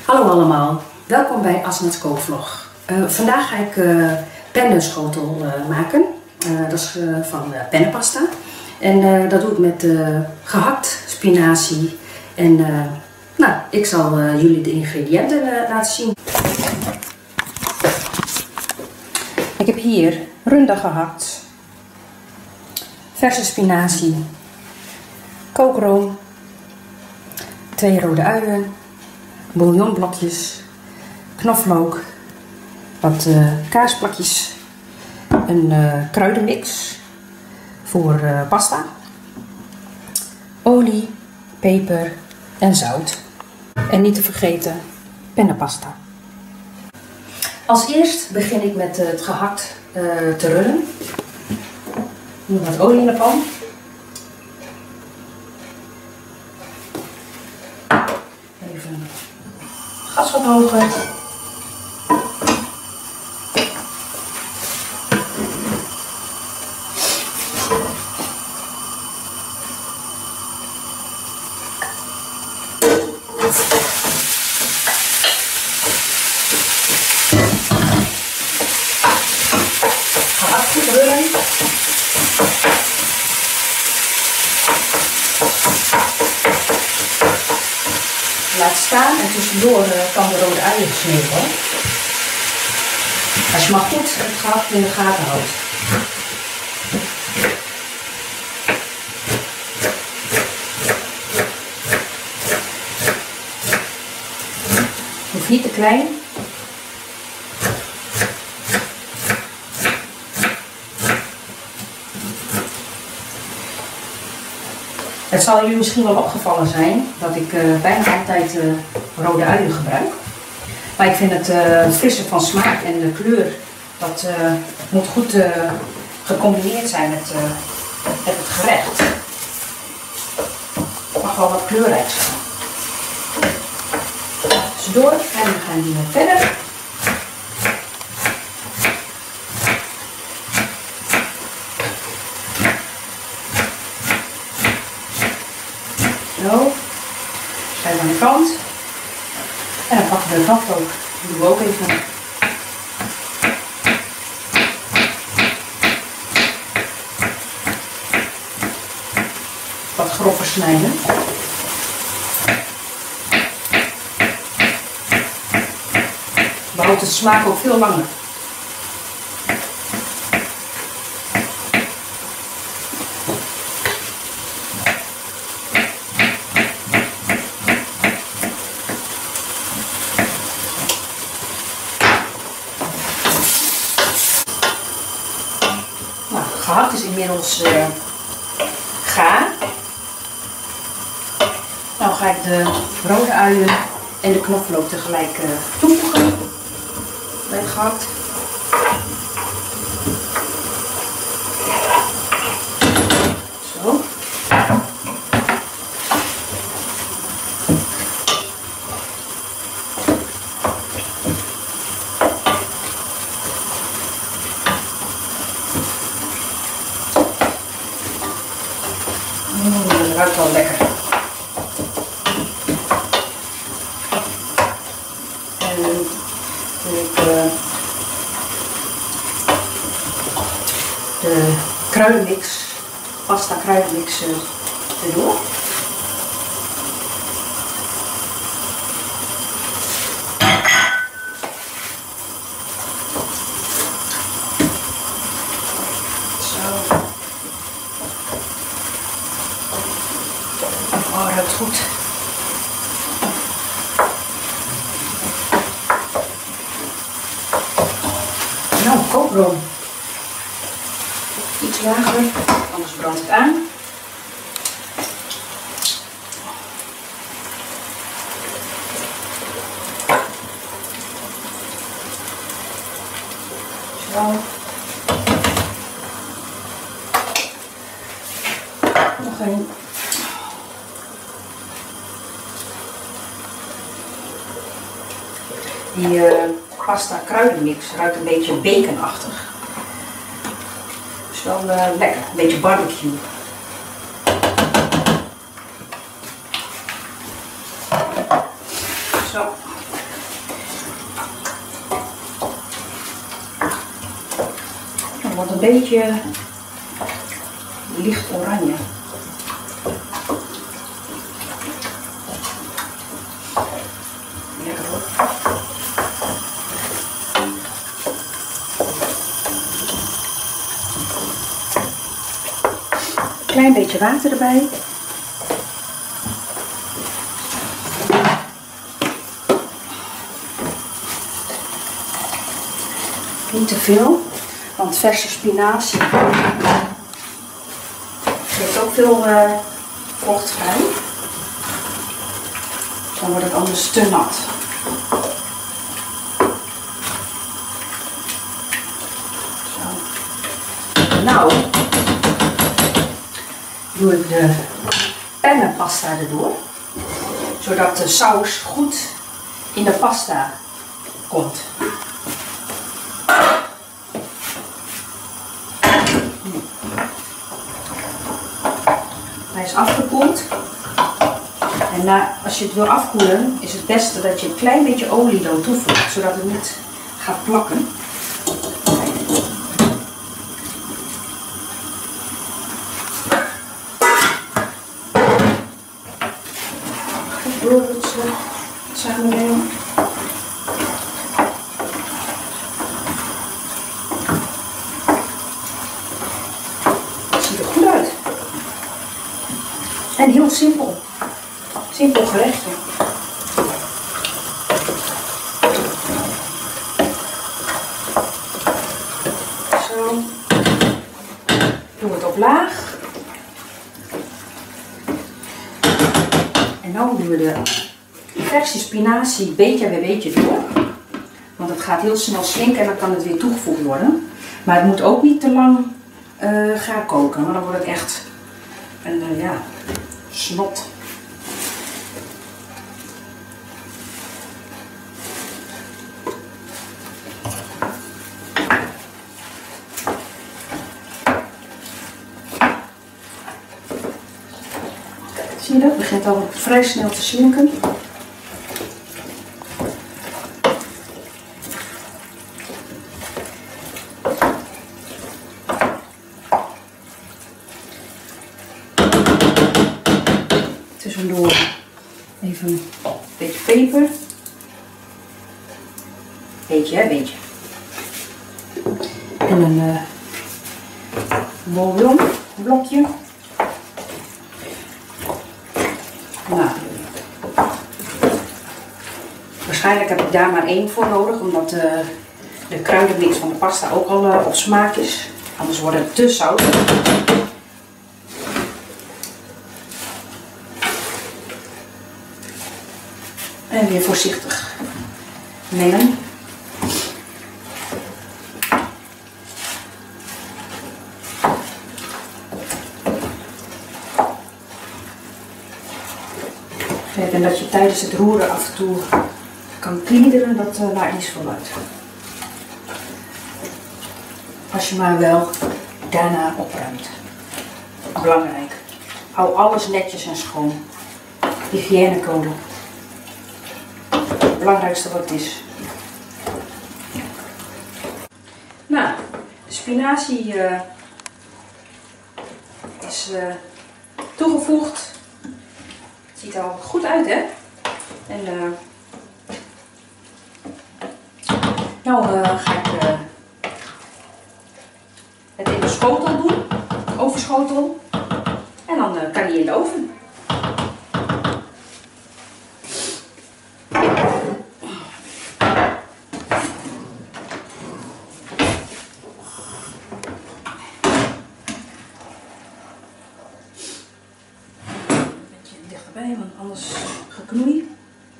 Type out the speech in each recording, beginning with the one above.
Hallo allemaal, welkom bij Asna's kookvlog. Vandaag ga ik pennenschotel maken. Dat is van pennenpasta. En dat doe ik met gehakt spinazie. En nou, ik zal jullie de ingrediënten laten zien. Ik heb hier runda gehakt, verse spinazie, kookroom, 2 rode uien, bouillonblokjes, knoflook, wat kaasplakjes, een kruidenmix voor pasta, olie, peper en zout. En niet te vergeten pennenpasta. Als eerst begin ik met het gehakt te rullen. Doe wat olie in de pan. Even gas verhogen. Gehakt goed rullen. Laat staan en tussendoor kan de rode uien gesneden worden. Als je maar goed het gehakt in de gaten houdt. Hoeft niet te klein. Het zal jullie misschien wel opgevallen zijn dat ik bijna altijd rode uien gebruik. Maar ik vind het frisse van smaak en de kleur, dat moet goed gecombineerd zijn met het gerecht. Het mag wel wat kleurrijk zijn. Tussendoor en dan gaan we verder. Zo, schuif aan de kant. En dan pakken we de knoflook. Die doen we ook even. Wat grover snijden. Behoudt de smaak ook veel langer. Gehakt is inmiddels gaar. Nou ga ik de rode uien en de knoflook tegelijk toevoegen bij het gehakt. Zo. Dat ruikt wel lekker. En dan doe ik de kruidenmix, pasta kruidenmix erdoor. Zo. Oh, ruikt goed. Nou, kookroom. Iets lager, anders brandt het aan. Zo. Nog een. Die pasta kruidenmix ruikt een beetje baconachtig. Dus wel lekker, een beetje barbecue. Zo. wordt een beetje licht oranje. Lekker hoor. Klein beetje water erbij. Niet te veel, want verse spinazie geeft ook veel vocht vrij. Dan wordt het anders te nat. Zo. Nou doe ik de pennenpasta erdoor, zodat de saus goed in de pasta komt. Hij is afgekoeld en als je het wil afkoelen is het beste dat je een klein beetje olie er toevoegt, zodat het niet gaat plakken. Samennemen. Het ziet er goed uit. En heel simpel. Simpel gerechtje. Zo. Doe het op laag. En dan doen we de verse spinazie beetje bij beetje door. Want het gaat heel snel slinken en dan kan het weer toegevoegd worden. Maar het moet ook niet te lang gaan koken, want dan wordt het echt een snot. Zie je dat? Het begint al vrij snel te slinken. Tussendoor even een beetje peper. Beetje, hè, beetje. En een bouillonblokje. Nou, waarschijnlijk heb ik daar maar 1 voor nodig, omdat de kruidenmix van de pasta ook al op smaak is. Anders wordt het te zout. En weer voorzichtig mengen. En dat je tijdens het roeren af en toe kan kliederen, dat maakt niet zoveel uit. Als je maar wel daarna opruimt. Belangrijk. Hou alles netjes en schoon. Hygiënecode. Het belangrijkste wat het is. Nou, de spinazie is toegevoegd. Het ziet er al goed uit, hè? En nou ga ik het in de schotel doen, ovenschotel. En dan kan hij in de oven. Dichterbij, want anders geknoei.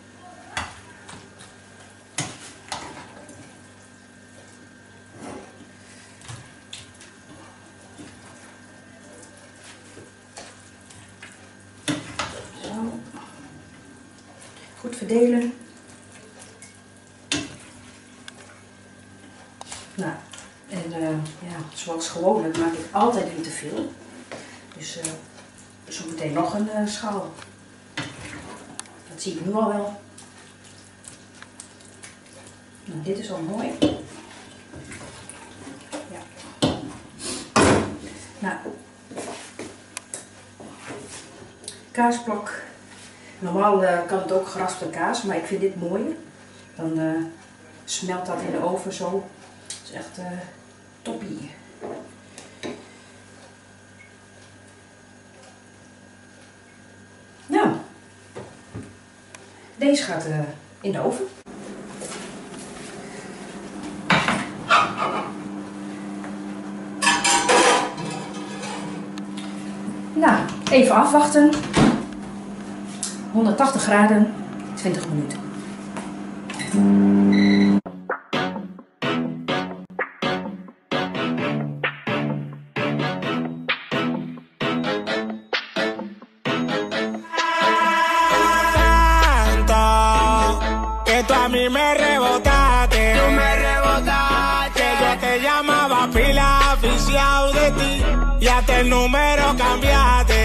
Zo. Goed verdelen. Nou, en zoals gewoonlijk maak ik altijd niet te veel. Dus zo meteen nog een schaal. Dat zie ik nu al wel. Nou, dit is al mooi. Ja. Nou, kaasblok. Normaal kan het ook geraspte kaas, maar ik vind dit mooier. Dan smelt dat in de oven zo. Dat is echt toppie. Nou, deze gaat in de oven. Nou, even afwachten. 180 graden, 20 minuten. Que tú a mí me rebotaste, que yo te llamaba pila aficiado de ti, y hasta el número cambiaste.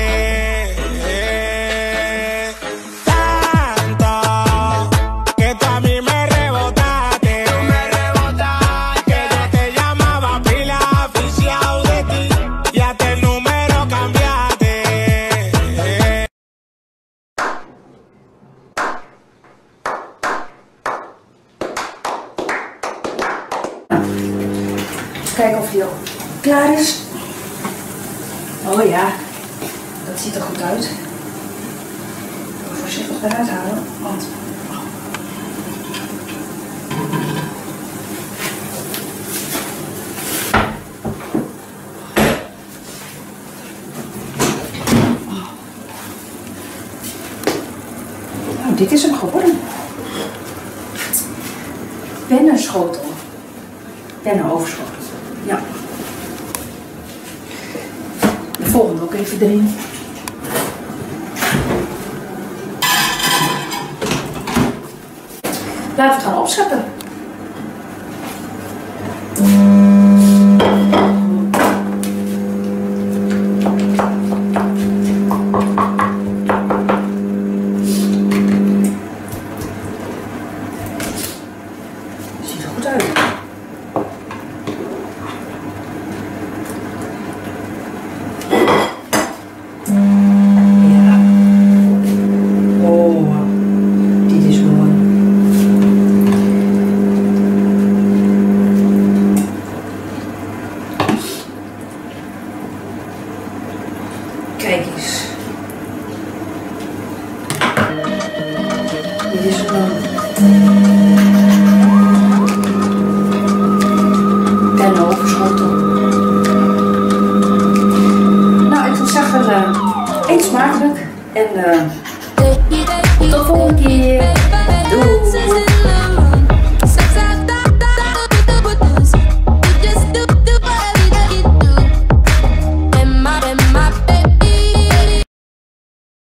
Tanto que tú a mí me rebotaste, que yo te llamaba pila aficiado de ti, y hasta el número cambiaste. Kijken of die al klaar is. Oh ja, dat ziet er goed uit. Even voorzichtig eruit halen, want... Nou, dit is hem geworden. Pennenschotel. Pennenoverschotel. Ja. De volgende ook even erin. Laten we het gaan opscheppen. Ziet er goed uit. Kijk eens. Dit is een pennenoverschotel. Nou, ik zou zeggen, eet smakelijk en tot de volgende keer. Doei!